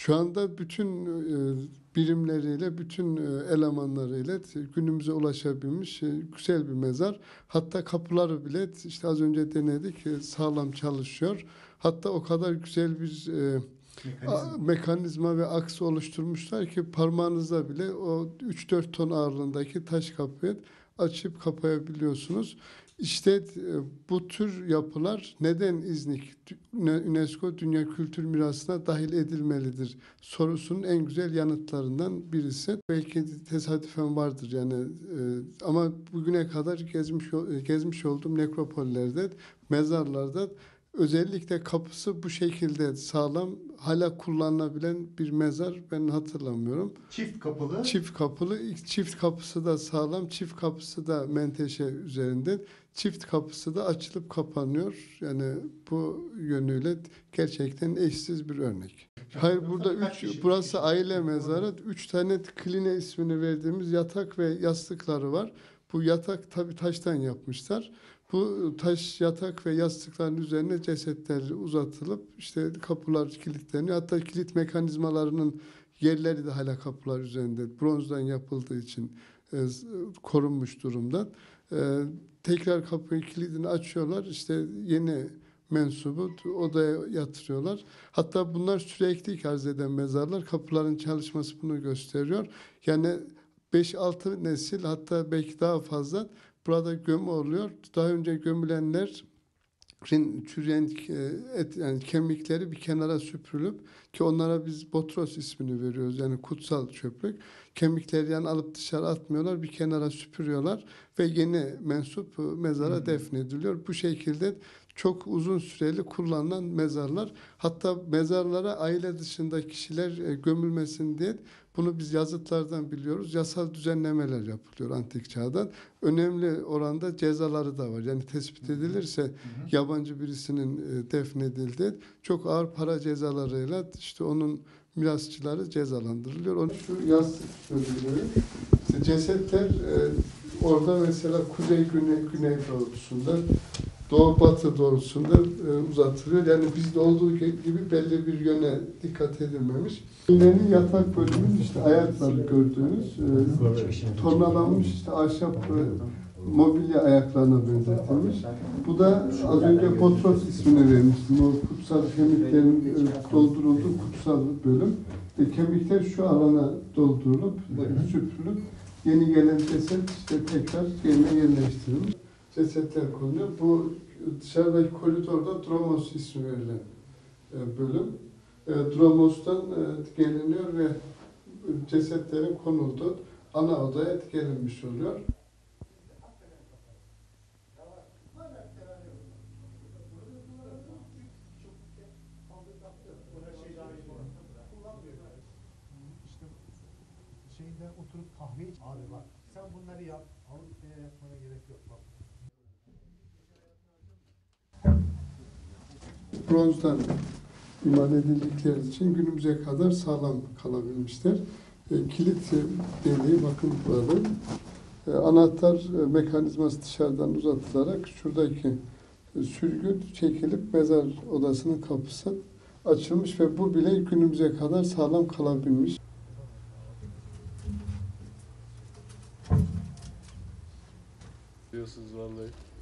Şu anda bütün birimleriyle, bütün elemanlarıyla günümüze ulaşabilmiş güzel bir mezar. Hatta kapıları bile işte az önce denedik sağlam çalışıyor. Hatta o kadar güzel bir mekanizma ve aks oluşturmuşlar ki parmağınızda bile o 3-4 ton ağırlığındaki taş kapıyı açıp kapayabiliyorsunuz. İşte bu tür yapılar neden İznik UNESCO Dünya Kültür Mirası'na dahil edilmelidir sorusunun en güzel yanıtlarından birisi. Belki tesadüfen vardır yani ama bugüne kadar gezmiş olduğum nekropollerde, mezarlarda özellikle kapısı bu şekilde sağlam, hala kullanılabilen bir mezar ben hatırlamıyorum. Çift kapılı. Çift kapılı, çift kapısı da sağlam, çift kapısı da menteşe üzerinde, çift kapısı da açılıp kapanıyor. Yani bu yönüyle gerçekten eşsiz bir örnek. Hayır, burada burası aile mezarı. 3 tane kline ismini verdiğimiz yatak ve yastıkları var. Bu yatak tabii taştan yapmışlar. Bu taş yatak ve yastıkların üzerine cesetler uzatılıp işte kapılar kilitleniyor. Hatta kilit mekanizmalarının yerleri de hala kapılar üzerinde bronzdan yapıldığı için korunmuş durumda. Tekrar kapıyı kilidini açıyorlar. İşte yeni mensubu odaya yatırıyorlar. Hatta bunlar sürekli arz eden mezarlar. Kapıların çalışması bunu gösteriyor. Yani 5-6 nesil, hatta belki daha fazla burada gömü oluyor. Daha önce gömülenlerin çürüyen yani kemikleri bir kenara süpürülüp, ki onlara biz botros ismini veriyoruz, yani kutsal çöplük. Kemikleri yani alıp dışarı atmıyorlar, bir kenara süpürüyorlar ve yeni mensup mezara defnediliyor. Bu şekilde çok uzun süreli kullanılan mezarlar. Hatta mezarlara aile dışında kişiler gömülmesin diye, bunu biz yazıtlardan biliyoruz, yasal düzenlemeler yapılıyor antik çağdan. Önemli oranda cezaları da var. Yani tespit edilirse yabancı birisinin defnedildi, çok ağır para cezalarıyla işte onun mirasçıları cezalandırılıyor. Şu yastık bölümleri, işte cesetler orada mesela kuzey-güney doğrultusunda, doğu-batı doğrultusunda uzatılıyor. Yani bizde olduğu gibi belli bir yöne dikkat edilmemiş. Yine yatak bölümünün işte ayakları gördüğünüz tornalanmış işte ahşap mobilya ayaklarına benzetilmiş. Bu da az önce botros ismini vermiştim. O kutsal kemiklerin doldurulduğu kutsal bölüm. Kemikler şu alana doldurulup, süpürülüp yeni gelen ceset işte tekrar yerine yerleştirilmiş. Cesetler konuyor. Bu dışarıdaki koridorda dromos ismi verilen bölüm. Dromos'tan geliniyor ve cesetlerin konulduğu ana odaya gelinmiş oluyor. İşte şeyde oturup kahve iç. Abi bak sen bunları yap. Avrupa'ya yapmana gerek yok. Bak. Bronzdan imal edildikleri için günümüze kadar sağlam kalabilmişler. Kilit deliği bakın burada. Anahtar mekanizması dışarıdan uzatılarak şuradaki sürgü çekilip mezar odasının kapısı açılmış ve bu bile günümüze kadar sağlam kalabilmiş. Diyorsunuz vallahi.